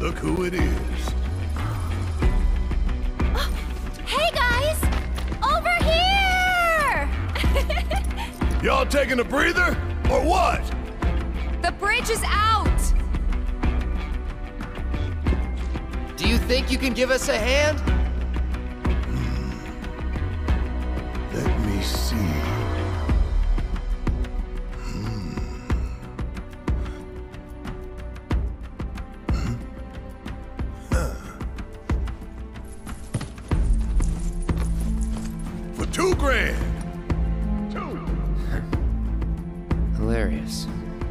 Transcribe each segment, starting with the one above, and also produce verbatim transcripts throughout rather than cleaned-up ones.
Look who it is. Oh, hey guys! Over here! Y'all taking a breather? Or what? The bridge is out! Do you think you can give us a hand? Hmm. Let me see. Two grand! Two! Hilarious.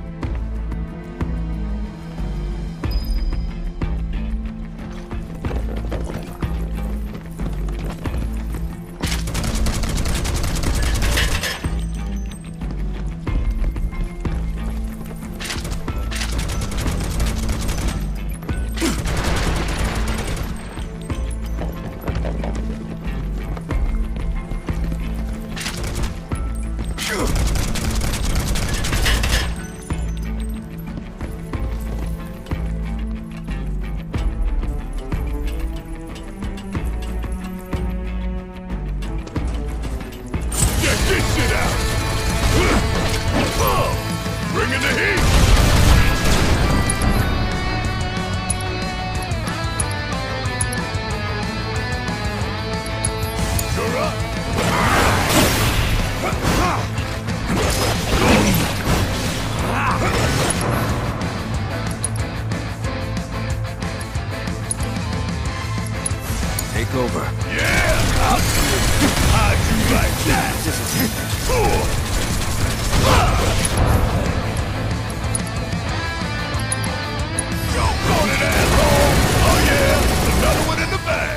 Take over. Yeah! I'll do it. How'd you like that? Jump on it, asshole! Oh yeah! Another one in the bag!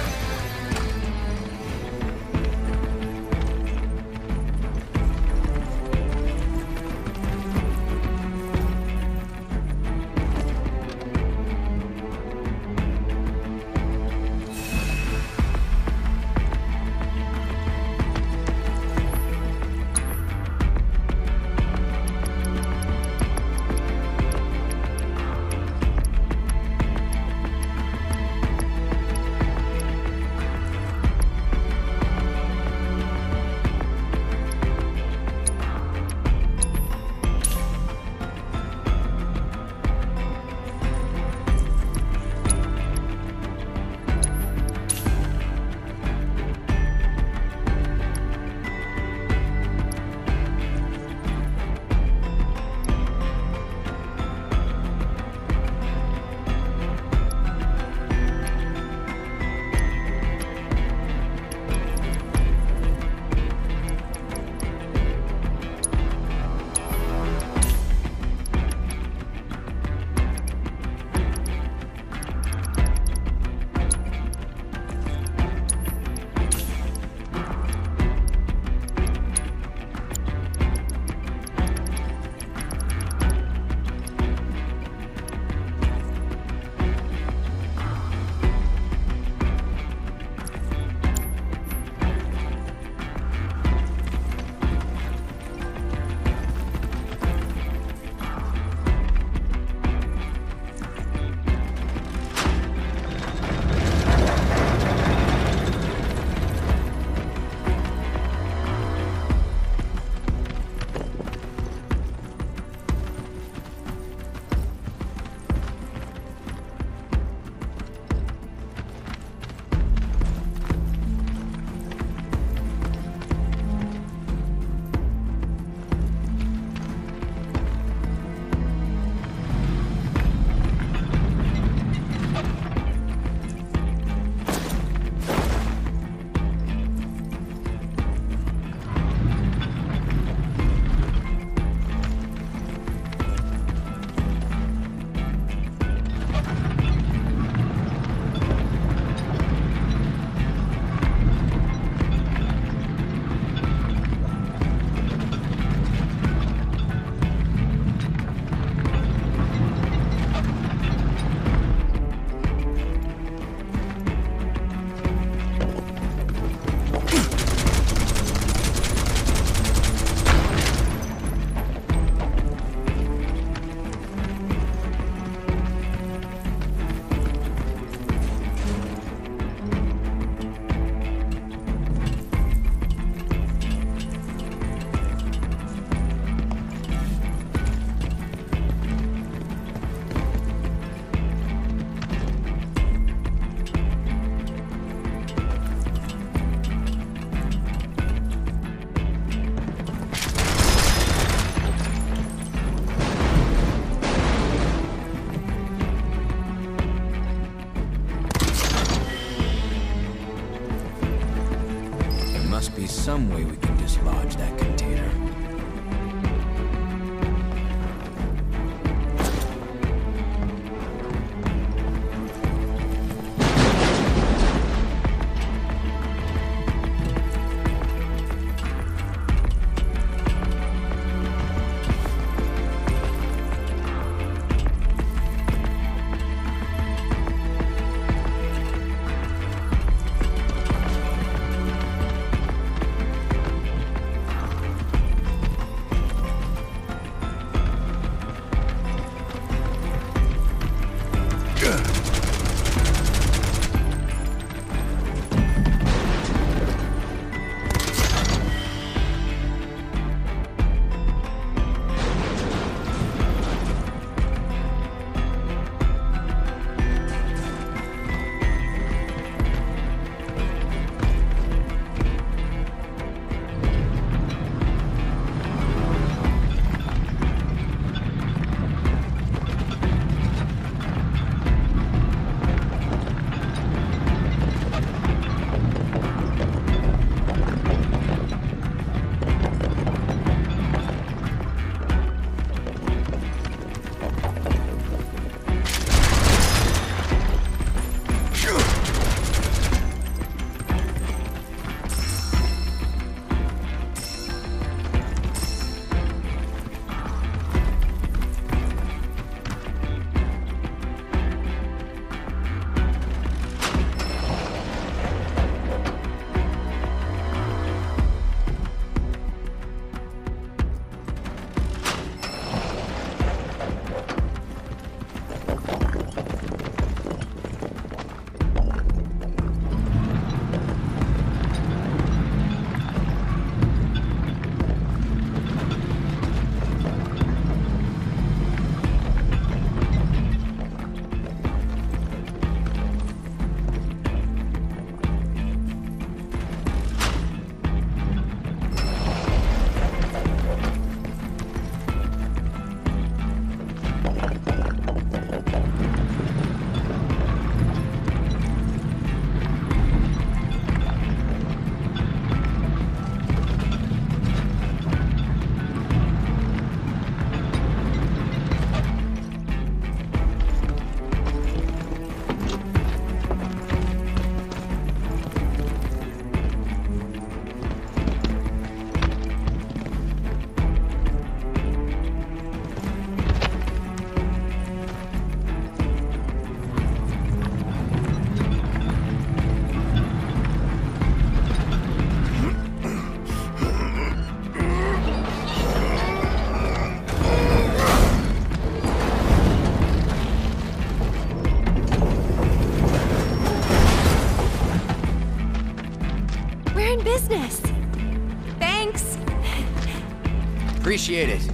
Appreciate it.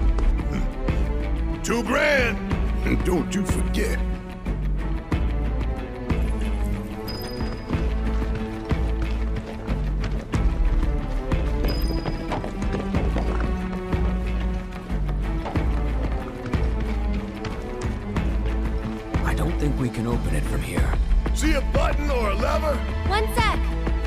Two grand! And don't you forget. I don't think we can open it from here. See a button or a lever? One sec.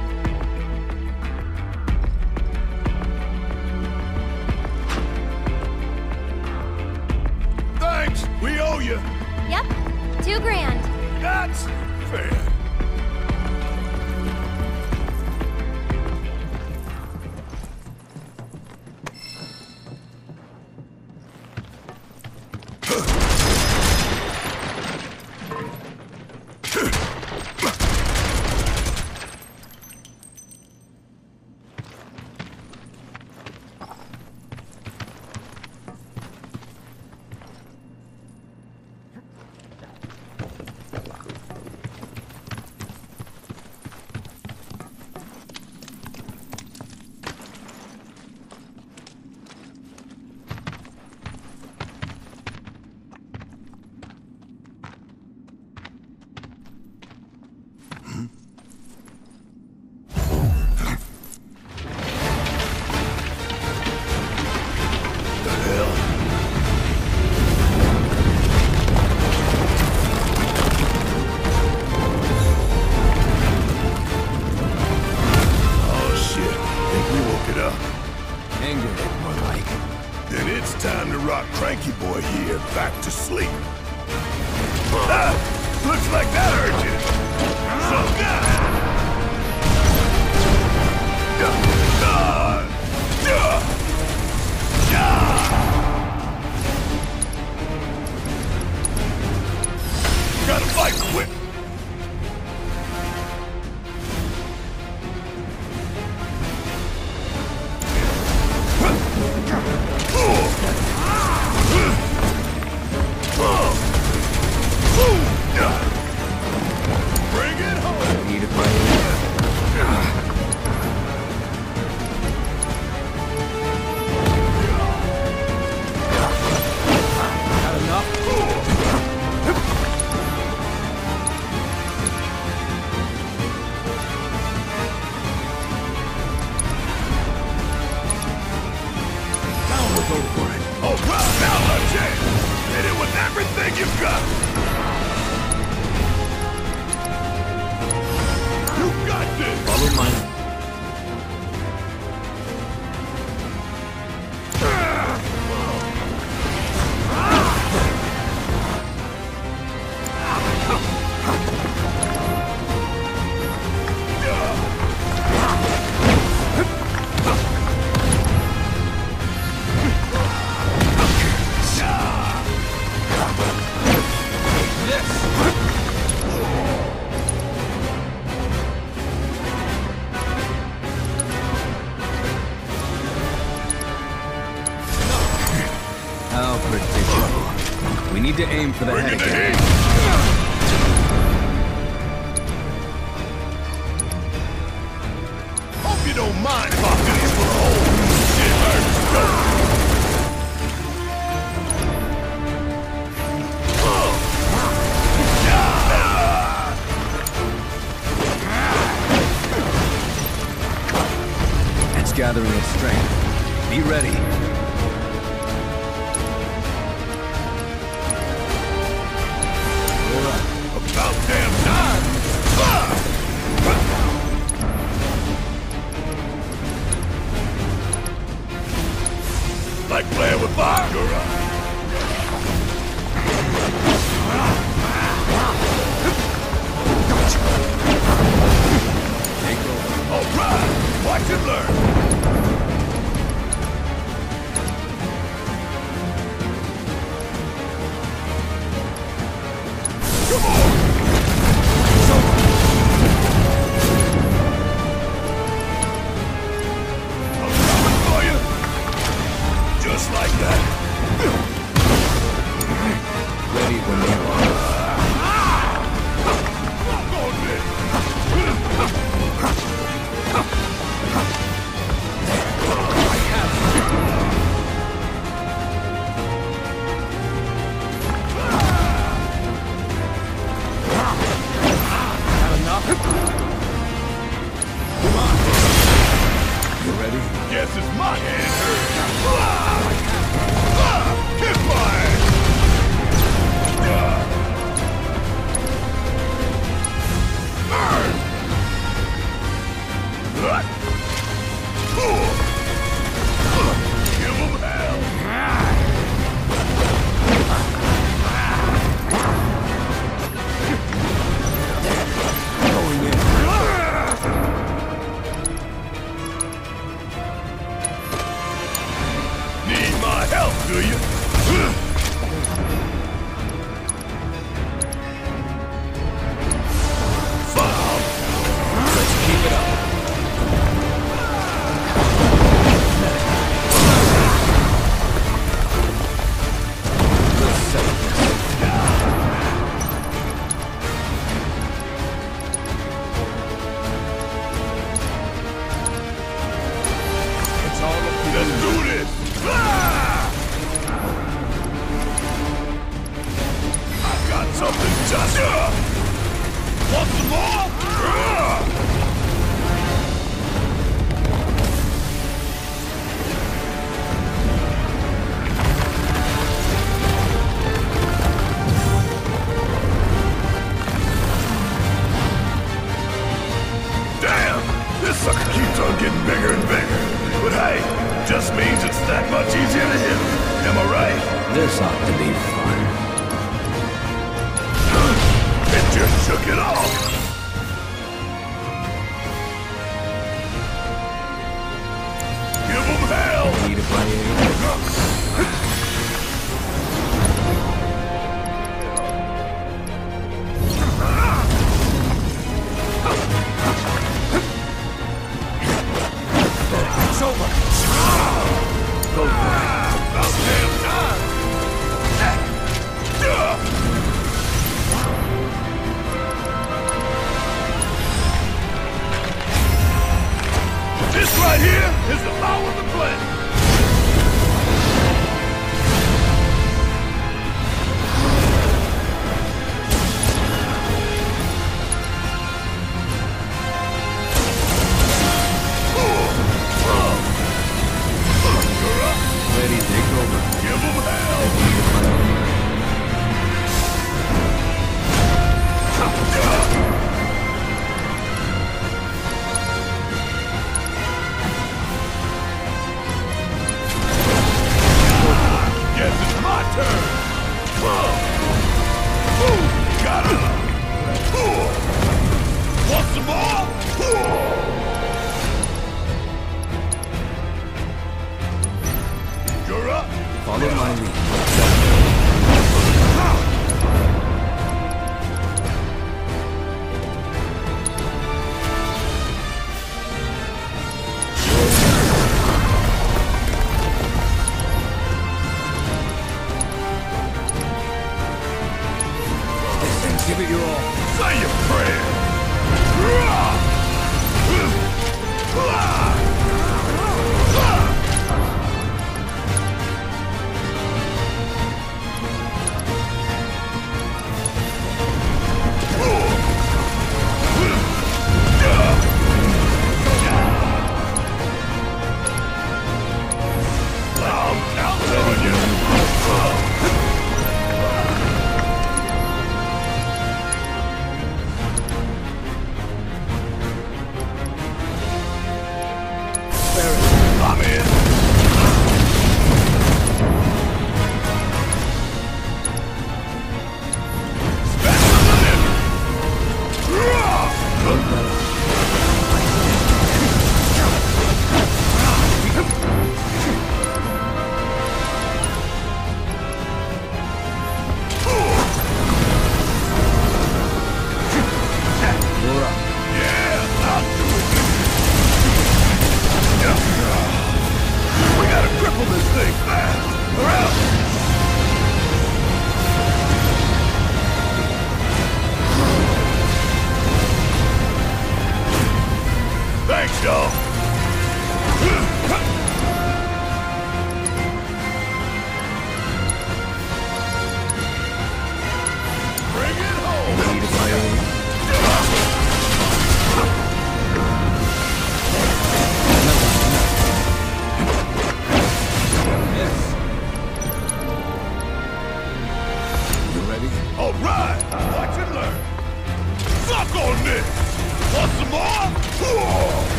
Thanks! We owe you! Yep, two grand. That's fair. To aim for the Bring head in the again. heat. Hope you don't mind if I finish for a hole. Shit hurts. Go. It's gathering its strength. Be ready. About damn time! Ah! Like playing with fire? You're right. Take over. All right! Watch and learn! Come on! I'm coming for you! Just like that! Ready when you are. Walk on me! Guess it's my hand hurt. Kick my ass! Burn! Give him hell! Going in. Need my help, do you? Foul! Let's keep it up. Let's settle this. It's all up to Let's you. do this! Ah! I got something just... Uh, want some more? Ah! Damn! This sucker keeps on getting bigger and bigger. But hey, just means it's that much easier to hit. Am I right? This ought to be fun. It just shook it off. Give him hell. Need a fighting. It's over. Go for it. About damn time. This right here is the power of the planet. Ready, take over. Give him hell. Guess it's my turn. Ooh, got him. Ooh. Want some more? Ooh. You're up. Follow my lead. Give it your all. Say your prayer. I'm counting on you. I'm in. Special delivery. You're up. Yeah, I'll do it.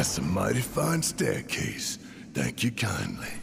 That's a mighty fine staircase. Thank you kindly.